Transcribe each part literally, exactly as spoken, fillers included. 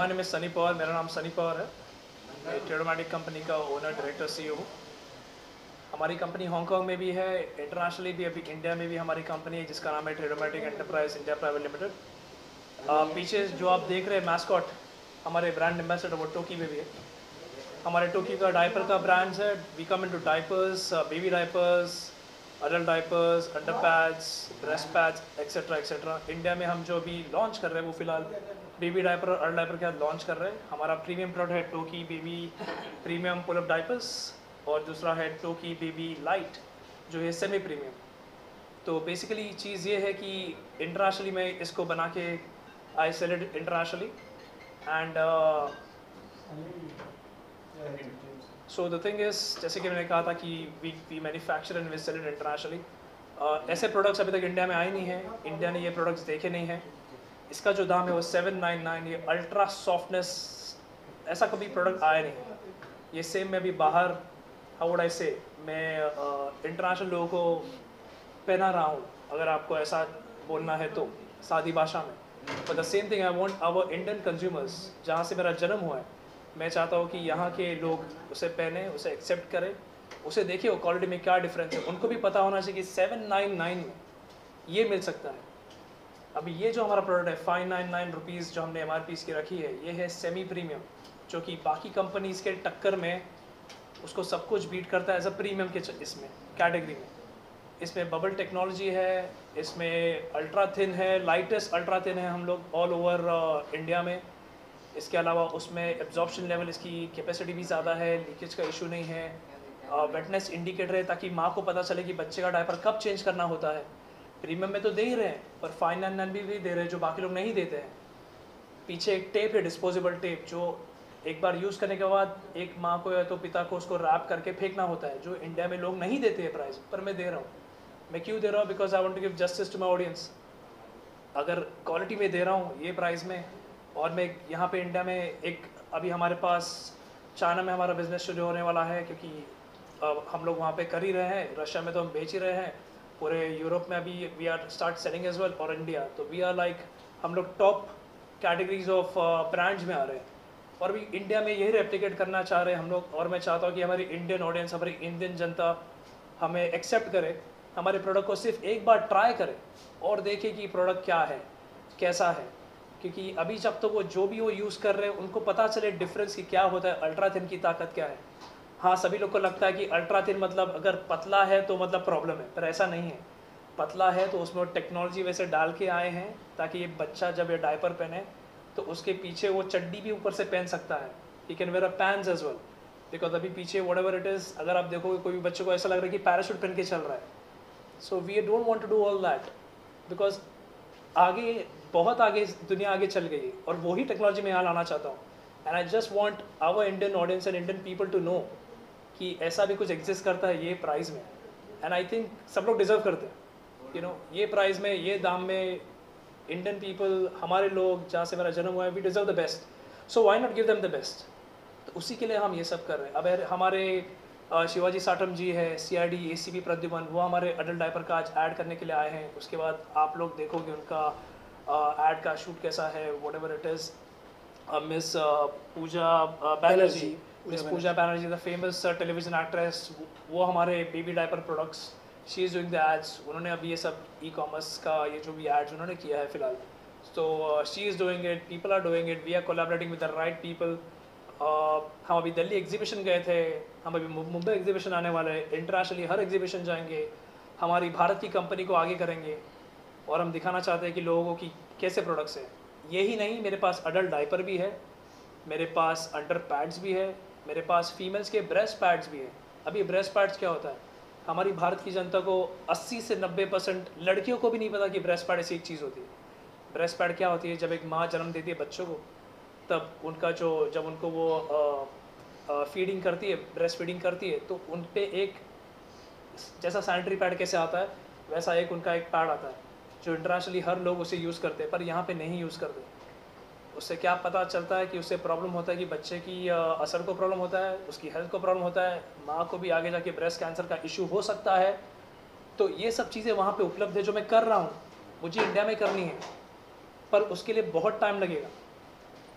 My name is Sunny Pawar, मेरा नाम सनी पवार है। मैं ट्रेडोमैटिक कंपनी का ओनर डायरेक्टर सीईओ हूँ। हमारी कंपनी हांगकांग में भी है, इंटरनेशनली भी, अभी इंडिया में भी हमारी कंपनी है जिसका नाम है Tradomatic enterprise India private limited. पीछे जो आप देख रहे हैं मैस्कॉट, हमारे ब्रांड एम्बेसडर वो टोकी बेबी है। हमारे टोकी का डायपर का ब्रांड्स है। We come into diapers, baby diapers, adult diapers, under pads, breast pads, etcetera etcetera. India में हम जो अभी लॉन्च कर रहे हैं वो फिलहाल बेबी डायपर और अडल्ट डायपर के साथ लॉन्च कर रहे हैं। हमारा प्रीमियम प्रोडक्ट है Toki baby premium pull up diapers, और दूसरा है टोकी बेबी लाइट जो है सेमी प्रीमियम। तो बेसिकली चीज़ ये है कि इंटरनेशनली मैं इसको बना के I sell it internationally and so the thing is, जैसे कि मैंने कहा था कि we we manufacture and we sell it internationally. ऐसे प्रोडक्ट्स अभी तक इंडिया में आए नहीं हैं, इंडिया ने ये प्रोडक्ट्स देखे नहीं हैं। इसका जो दाम है वो सेवन नाइन नाइन, ये अल्ट्रा सॉफ्टनेस ऐसा कभी प्रोडक्ट आया नहीं। ये सेम मैं भी बाहर, हाउ वुड आई से, मैं इंटरनेशनल लोगों को पहना रहा हूँ, अगर आपको ऐसा बोलना है तो सादी भाषा में। But the same thing I want our Indian consumers, जहाँ से मेरा जन्म हुआ है, मैं चाहता हूँ कि यहाँ के लोग उसे पहने, उसे एक्सेप्ट करें, उसे देखिए वो क्वालिटी में क्या डिफरेंस है। उनको भी पता होना चाहिए कि सेवन नाइन नाइन में ये मिल सकता है। अभी ये जो हमारा प्रोडक्ट है फाइव नाइन नाइन रुपीज़ जो हमने एम आर पी इसकी रखी है, ये है सेमी प्रीमियम, जो कि बाकी कंपनीज के टक्कर में उसको सब कुछ बीट करता है एज अ प्रीमियम के इसमें कैटेगरी में। इसमें बबल टेक्नोलॉजी है, इसमें अल्ट्रा थिन है, लाइटेस्ट अल्ट्रा थिन है हम लोग ऑल ओवर इंडिया में। इसके अलावा उसमें एब्जॉर्प्शन लेवल, इसकी कैपेसिटी भी ज़्यादा है, लीकेज का इशू नहीं है, वेटनेस uh, इंडिकेटर है ताकि माँ को पता चले कि बच्चे का डायपर कब चेंज करना होता है। प्रीमियम में तो दे ही रहे हैं, पर फाइव नाइन नाइन भी, भी दे रहे हैं जो बाकी लोग नहीं देते हैं। पीछे एक टेप है, डिस्पोजेबल टेप, जो एक बार यूज़ करने के बाद एक माँ को या तो पिता को उसको रैप करके फेंकना होता है, जो इंडिया में लोग नहीं देते हैं प्राइस, पर मैं दे रहा हूँ। मैं क्यों दे रहा हूँ? Because I want to give justice to my audience. अगर क्वालिटी में दे रहा हूँ ये प्राइस में, और मैं यहाँ पे इंडिया में एक, अभी हमारे पास चाइना में हमारा बिजनेस शुरू होने वाला है, क्योंकि अब हम लोग वहाँ पे कर ही रहे हैं, रशिया में तो हम बेच ही रहे हैं, पूरे यूरोप में अभी we are start selling as well, और इंडिया तो वी आर लाइक, हम लोग टॉप कैटेगरीज ऑफ ब्रांड्स में आ रहे हैं, और भी इंडिया में यही रेप्लिकेट करना चाह रहे हैं हम लोग। और मैं चाहता हूँ कि हमारी इंडियन ऑडियंस, हमारी इंडियन जनता हमें एक्सेप्ट करे, हमारे प्रोडक्ट को सिर्फ एक बार ट्राई करे और देखे कि प्रोडक्ट क्या है, कैसा है। क्योंकि अभी जब तक तो वो जो भी वो यूज़ कर रहे हैं उनको पता चले डिफरेंस कि क्या होता है, अल्ट्रा थिन की ताकत क्या है। हाँ, सभी लोग को लगता है कि अल्ट्रा थिन मतलब अगर पतला है तो मतलब प्रॉब्लम है, पर ऐसा नहीं है। पतला है तो उसमें टेक्नोलॉजी वैसे डाल के आए हैं ताकि ये बच्चा जब ये डायपर पहने तो उसके पीछे वो चड्डी भी ऊपर से पहन सकता है। You can wear a pants as well, because अभी पीछे वट एवर इट इज़, अगर आप देखोगे कोई भी बच्चे को ऐसा लग रहा है कि पैराशूट पहन के चल रहा है। So we don't want to do all that, because आगे, बहुत आगे दुनिया आगे चल गई है, और वही टेक्नोलॉजी मैं यहाँ लाना चाहता हूँ। And I just want our Indian audience and Indian people to know कि ऐसा भी कुछ एग्जिस्ट करता है ये प्राइस में। एंड आई थिंक सब लोग डिजर्व करते हैं, यू नो, ये प्राइस में, ये दाम में। इंडियन पीपल, हमारे लोग जहाँ से मेरा जन्म हुआ है, we deserve the best, so why not give them the best. तो उसी के लिए हम ये सब कर रहे हैं। अब हमारे शिवाजी साटम जी है, C I D A C P Pradyuman, वो हमारे अडल्ट डायपर का आज ऐड करने के लिए आए हैं। उसके बाद आप लोग देखोगे उनका ऐड uh, का शूट कैसा है, whatever it is. Miss Pooja Banerjee, miss Pooja Banerjee the famous television actress, वो हमारे baby diaper products, she is doing the ads. उन्होंने अभी ये सब ई कॉमर्स का ये जो भी एड्स उन्होंने किया है फिलहाल, तो she is doing it, people are doing it, we are collaborating with the right people. हम अभी दिल्ली एग्जीबिशन गए थे, हम अभी मुंबई एग्जीबिशन आने वाले हैं, इंटरनेशनली हर एग्जीबिशन जाएंगे, हमारी भारत की कंपनी को आगे करेंगे, और हम दिखाना चाहते हैं कि लोगों को कि कैसे प्रोडक्ट्स हैं। यही नहीं, मेरे पास अडल्ट डायपर भी है, मेरे पास अंडर पैड्स भी है, मेरे पास फीमेल्स के ब्रेस्ट पैड्स भी है। अभी ब्रेस्ट पैड्स क्या होता है, हमारी भारत की जनता को अस्सी से नब्बे परसेंट लड़कियों को भी नहीं पता कि ब्रेस्ट पैड ऐसी एक चीज़ होती है। ब्रेस्ट पैड क्या होती है, जब एक माँ जन्म देती है बच्चों को, तब उनका जो, जब उनको वो आ, आ, फीडिंग करती है, ब्रेस्ट फीडिंग करती है, तो उन पर एक, जैसा सैनिटरी पैड कैसे आता है वैसा एक उनका एक पैड आता है, जो इंटरनेशनली हर लोग उसे यूज़ करते हैं, पर यहाँ पे नहीं यूज़ करते। उससे क्या पता चलता है कि उससे प्रॉब्लम होता है कि बच्चे की असर को प्रॉब्लम होता है, उसकी हेल्थ को प्रॉब्लम होता है, माँ को भी आगे जाके ब्रेस्ट कैंसर का इशू हो सकता है। तो ये सब चीज़ें वहाँ पे उपलब्ध है जो मैं कर रहा हूँ, मुझे इंडिया में करनी है, पर उसके लिए बहुत टाइम लगेगा,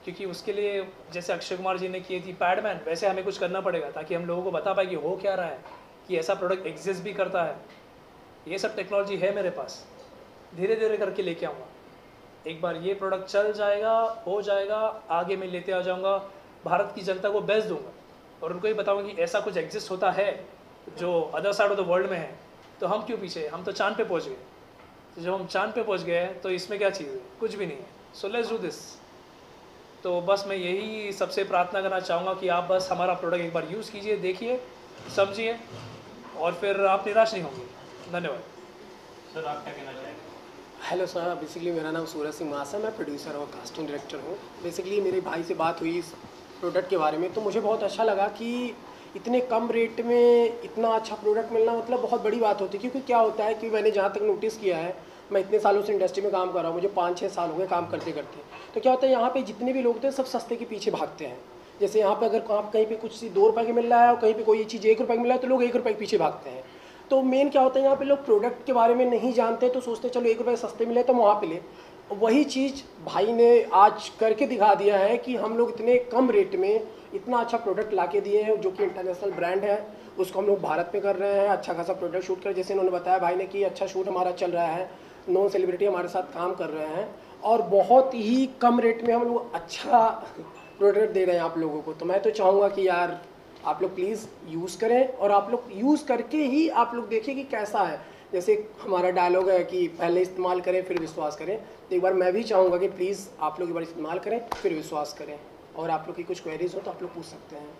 क्योंकि उसके लिए जैसे अक्षय कुमार जी ने की थी पैडमैन, वैसे हमें कुछ करना पड़ेगा ताकि हम लोगों को बता पाए कि हो क्या रहा है, कि ऐसा प्रोडक्ट एग्जिस्ट भी करता है। ये सब टेक्नोलॉजी है मेरे पास, धीरे धीरे करके लेके आऊँगा। एक बार ये प्रोडक्ट चल जाएगा, हो जाएगा, आगे मैं लेते आ जाऊँगा, भारत की जनता को बेच दूँगा और उनको ये बताऊँगा कि ऐसा कुछ एग्जिस्ट होता है जो other side of the world में है। तो हम क्यों पीछे, हम तो चाँद पे पहुँच गए। तो जब हम चाँद पे पहुँच गए हैं तो इसमें क्या चीज़ है, कुछ भी नहीं है। So let's do this. तो बस मैं यही सबसे प्रार्थना करना चाहूँगा कि आप बस हमारा प्रोडक्ट एक बार यूज़ कीजिए, देखिए, समझिए और फिर आप निराश नहीं होंगे। धन्यवाद। सर आप क्या कहना चाहेंगे? हेलो सर, बेसिकली मेरा नाम सूरज सिंह मासा, मैं प्रोड्यूसर और कास्टिंग डायरेक्टर हूँ। बेसिकली मेरे भाई से बात हुई इस प्रोडक्ट के बारे में, तो मुझे बहुत अच्छा लगा कि इतने कम रेट में इतना अच्छा प्रोडक्ट मिलना मतलब बहुत बड़ी बात होती है। क्योंकि क्या होता है कि मैंने जहाँ तक नोटिस किया है, मैं इतने सालों से इंडस्ट्री में काम कर रहा हूँ, मुझे पाँच छः साल हो गए काम करते करते। तो क्या होता है, यहाँ पे जितने भी लोग होते हैं सब सस्ते के पीछे भागते हैं। जैसे यहाँ पे अगर आप कहीं पे कुछ दो रुपये की मिल रहा है और कहीं पे कोई चीज़ एक रुपये की मिल रहा है तो लोग एक रुपये के पीछे भागते हैं। तो मेन क्या होता है, यहाँ पे लोग प्रोडक्ट के बारे में नहीं जानते तो सोचते चलो एक रुपये सस्ते मिले तो वहाँ पे ले। वही चीज़ भाई ने आज करके दिखा दिया है कि हम लोग इतने कम रेट में इतना अच्छा प्रोडक्ट ला के दिए हैं, जो कि इंटरनेशनल ब्रांड है, उसको हम लोग भारत में कर रहे हैं। अच्छा खासा प्रोडक्ट शूट कर, जैसे इन्होंने बताया भाई ने कि अच्छा शूट हमारा चल रहा है, नॉन सेलिब्रिटी हमारे साथ काम कर रहे हैं और बहुत ही कम रेट में हम लोग अच्छा प्रोडक्ट दे रहे हैं आप लोगों को। तो मैं तो चाहूँगा कि यार आप लोग प्लीज़ यूज़ करें और आप लोग यूज़ करके ही आप लोग देखिए कि कैसा है। जैसे हमारा डायलॉग है कि पहले इस्तेमाल करें फिर विश्वास करें, तो एक बार मैं भी चाहूँगा कि प्लीज़ आप लोग एक बार इस्तेमाल करें फिर विश्वास करें। और आप लोग की कुछ क्वेरीज हो तो आप लोग पूछ सकते हैं।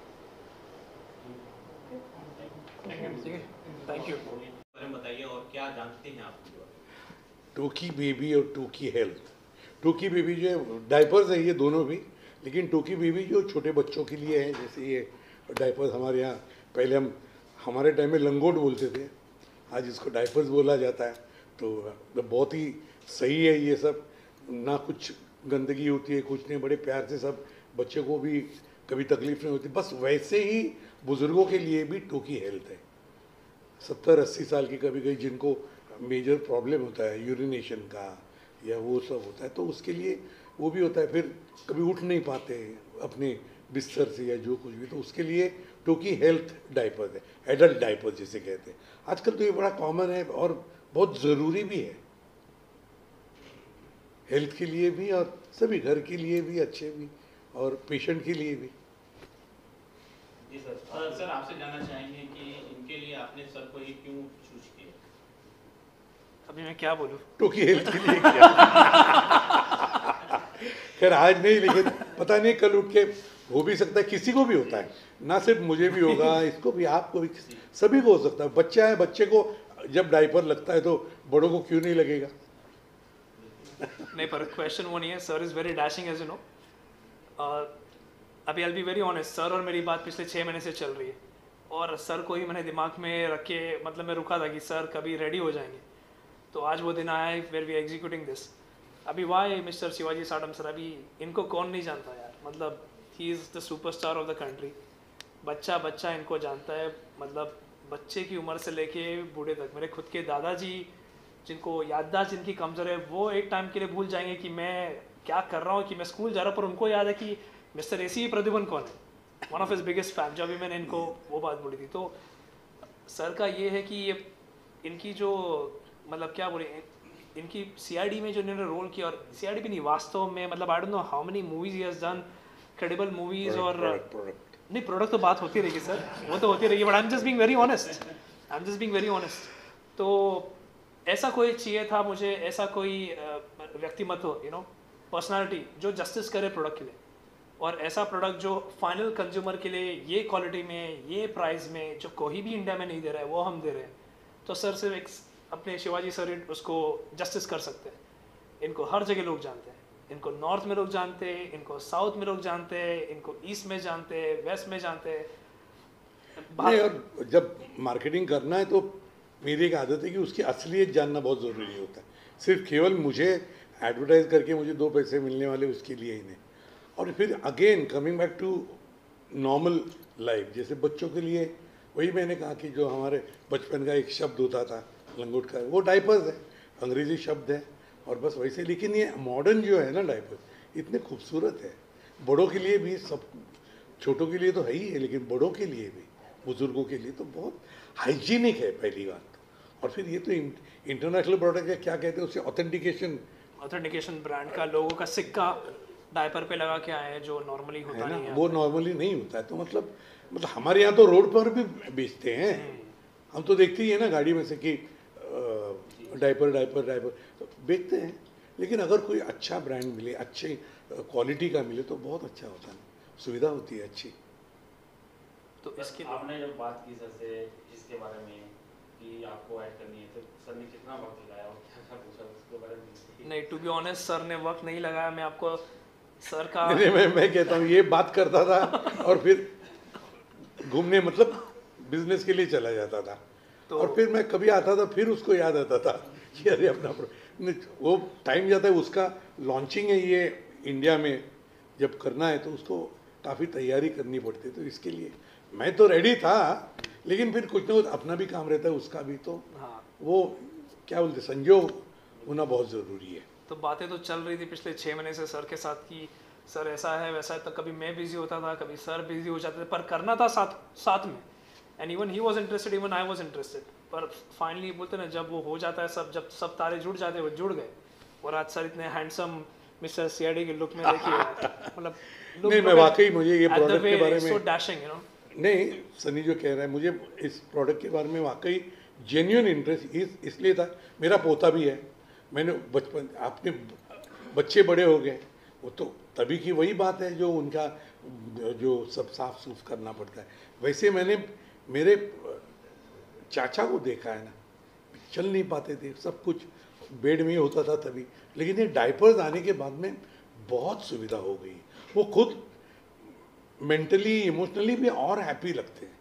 Thank you. बताइए और क्या जानते हैं आप? टोकी बेबी और टोकी हेल्थ। टोकी बेबी जो है डायपर्स है ये दोनों भी, लेकिन टोकी बेबी जो छोटे बच्चों के लिए है, जैसे ये डायपर्स हमारे यहाँ पहले हम हमारे टाइम में लंगोट बोलते थे, आज इसको डायपर्स बोला जाता है। तो बहुत ही सही है ये सब, ना कुछ गंदगी होती है, कुछ नहीं, बड़े प्यार से सब बच्चे को भी कभी तकलीफ नहीं होती। बस वैसे ही बुज़ुर्गों के लिए भी टोकी हेल्थ है। सत्तर अस्सी साल की कभी कभी जिनको मेजर प्रॉब्लम होता है यूरिनेशन का या वो सब होता है, तो उसके लिए वो भी होता है। फिर कभी उठ नहीं पाते अपने बिस्तर से या जो कुछ भी, तो उसके लिए टोकी हेल्थ डायपर है, एडल्ट डायपर जिसे कहते हैं। आजकल तो ये बड़ा कॉमन है और बहुत ज़रूरी भी है, हेल्थ के लिए भी और सभी घर के लिए भी अच्छे भी और पेशेंट के लिए भी। जी सर। सर सर आपसे जानना चाहेंगे कि इनके लिए आपने सर को ही क्यों चूज किया? अभी मैं क्या बोलूँ, टोकी हेल्थ के लिए किया। खैर आज नहीं, लेकिन पता नहीं कल उठ के हो भी सकता है, किसी को भी होता है, ना सिर्फ मुझे भी होगा, इसको भी, आपको भी, सभी को हो सकता है। बच्चा है, बच्चे को जब डायपर लगता है तो बड़ों को क्यों नहीं लगेगा? नहीं, पर क्वेश्चन वो नहीं है। Sir is very dashing as you know. अभी I be very honest, sir और मेरी बात पिछले छः महीने से चल रही है और सर को ही मैंने दिमाग में रख के, मतलब मैं रुका था कि सर कभी रेडी हो जाएंगे। तो आज वो दिन आया है वेर वी एग्जीक्यूटिंग दिस। अभी why mister Shivaji Satam sir, अभी इनको कौन नहीं जानता यार, मतलब he is the superstar of the country. बच्चा बच्चा इनको जानता है, मतलब बच्चे की उम्र से लेके बूढ़े तक। मेरे खुद के दादाजी, जिनको याददाश्त जिनकी कमज़ोर है, वो एक टाइम के लिए भूल जाएंगे कि मैं क्या कर रहा हूँ, कि मैं स्कूल जा रहा हूँ, पर उनको याद है कि मिस्टर ए सी प्रद्युमन कौन है, one of his biggest fan. जब भी मैंने इनको वो बात बोली थी, तो सर का ये है कि ये इनकी जो, मतलब क्या बोले, इनकी सीआईडी में जो इन्होंने रोल किया, और सीआईडी भी नहीं, वास्तव में, मतलब I don't know how many movies he has done, credible movies. और प्रोडक्ट नहीं, प्रोडक्ट तो बात होती रहेगी सर, वो तो होती रहेगी, but I am just being very honest, I am just being very honest. तो ऐसा कोई चाहिए था मुझे, ऐसा कोई व्यक्तिमत्व, यू नो, पर्सनालिटी जो जस्टिस करे प्रोडक्ट के लिए, और ऐसा प्रोडक्ट जो फाइनल कंज्यूमर के लिए ये क्वालिटी में, ये प्राइस में, जो कोई भी इंडिया में नहीं दे रहा है, वो हम दे रहे हैं। तो सर सिर्फ एक अपने शिवाजी सर उसको जस्टिस कर सकते हैं। इनको हर जगह लोग जानते हैं, इनको नॉर्थ में लोग जानते हैं, इनको साउथ में लोग जानते हैं, इनको ईस्ट में जानते हैं, वेस्ट में जानते हैं। नहीं, और जब मार्केटिंग करना है तो मेरी एक आदत है कि उसकी असलियत जानना बहुत ज़रूरी होता है। सिर्फ केवल मुझे एडवर्टाइज करके मुझे दो पैसे मिलने वाले उसके लिए ही नहीं। और फिर again coming back to normal life, जैसे बच्चों के लिए वही मैंने कहा कि जो हमारे बचपन का एक शब्द होता था लंगोट का, वो डायपर्स है, अंग्रेजी शब्द है और बस वैसे। लेकिन ये मॉडर्न जो है ना डायपर, इतने खूबसूरत है। बड़ों के लिए भी, सब छोटों के लिए तो है ही है, लेकिन बड़ों के लिए भी, बुजुर्गों के लिए तो बहुत हाइजीनिक है पहली बात। और फिर ये तो इंटरनेशनल प्रोडक्ट है, क्या कहते हैं उसे, ऑथेंटिकेशन ऑथेंटिकेशन ब्रांड का लोगों का सिक्का डायपर पे लगा के आए हैं, जो नॉर्मली होता है ना, नहीं है। वो नॉर्मली नहीं होता है। तो मतलब मतलब हमारे यहाँ तो रोड पर भी बेचते हैं, हम तो देखते ही है ना गाड़ी में से कि डायपर डायपर डायपर तो बेचते हैं। लेकिन अगर कोई अच्छा ब्रांड मिले, अच्छे क्वालिटी का मिले तो बहुत अच्छा होता है, सुविधा होती है अच्छी। तो इसके आपने जब बात की सर से इसके बारे में कि आपको ऐड करनी है, तो सर ने कितना वक्त लगाया और क्या क्या पूछा उसके बारे में? नहीं, टू बी ऑनेस्ट सर ने वक्त नहीं लगाया। मैं आपको सर का नहीं, मैं मैं कहता हूँ ये बात करता था और फिर घूमने मतलब बिजनेस के लिए चला जाता था। तो और फिर मैं कभी आता था, फिर उसको याद आता था कि अरे अपना नहीं, वो टाइम जाता है, उसका लॉन्चिंग है ये इंडिया में, जब करना है तो उसको काफ़ी तैयारी करनी पड़ती है। तो इसके लिए मैं तो रेडी था, लेकिन फिर कुछ ना कुछ अपना भी काम रहता है, उसका भी, तो हाँ, वो क्या बोलते संजोग होना बहुत ज़रूरी है। तो बातें तो चल रही थी पिछले छः महीने से सर के साथ कि सर ऐसा है वैसा है। तो कभी मैं बिजी होता था, कभी सर बिजी हो जाते थे, पर करना था साथ साथ में। And even he was interested, even I was interested. पर फाइनली बोलते ना, जब वो हो जाता है सब, जब सब तारे जुड़ जाते हैं, वो जुड़ गए। और आज सर इतने हैंडसम मिस्टर सीआईडी के लुक में देखिए, मतलब नहीं, मैं वाकई मुझे ये प्रोडक्ट के बारे में सो डैशिंग, यू नो। नहीं, सनी जो कह रहा है, मुझे इस प्रोडक्ट के बारे में वाकई जेन्युइन इंटरेस्ट इस इसलिए था, मेरा पोता भी है। मैंने बचपन, आपने बच्चे बड़े हो गए, वो तो तभी की वही बात है जो उनका जो सब साफ सूफ करना पड़ता है। वैसे मैंने मेरे चाचा को देखा है ना, चल नहीं पाते थे, सब कुछ बेड में ही होता था तभी। लेकिन ये डायपर्स आने के बाद में बहुत सुविधा हो गई, वो खुद मेंटली इमोशनली भी और हैप्पी लगते हैं।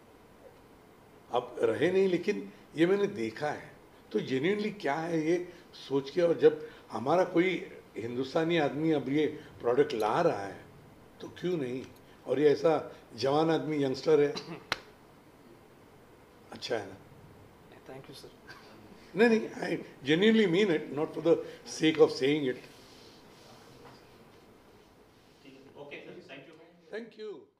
अब रहे नहीं, लेकिन ये मैंने देखा है। तो जेन्युइनली क्या है ये सोच के, और जब हमारा कोई हिंदुस्तानी आदमी अब ये प्रोडक्ट ला रहा है तो क्यों नहीं। और ये ऐसा जवान आदमी, यंगस्टर है, अच्छा है ना। Thank you sir. नहीं नहीं, I genuinely mean it, not for the sake of saying it. Okay sir, thank you. Thank you.